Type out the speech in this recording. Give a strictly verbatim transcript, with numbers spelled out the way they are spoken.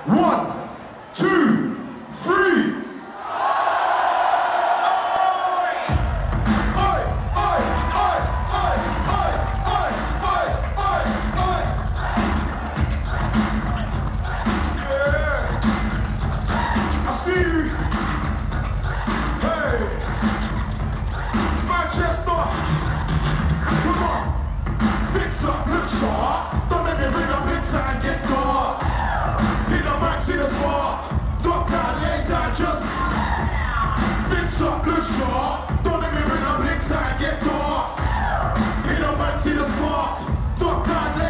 One, two, three. Up, look sharp. Don't let me bring up licks and get dark. Hit up and see the spark. Duck and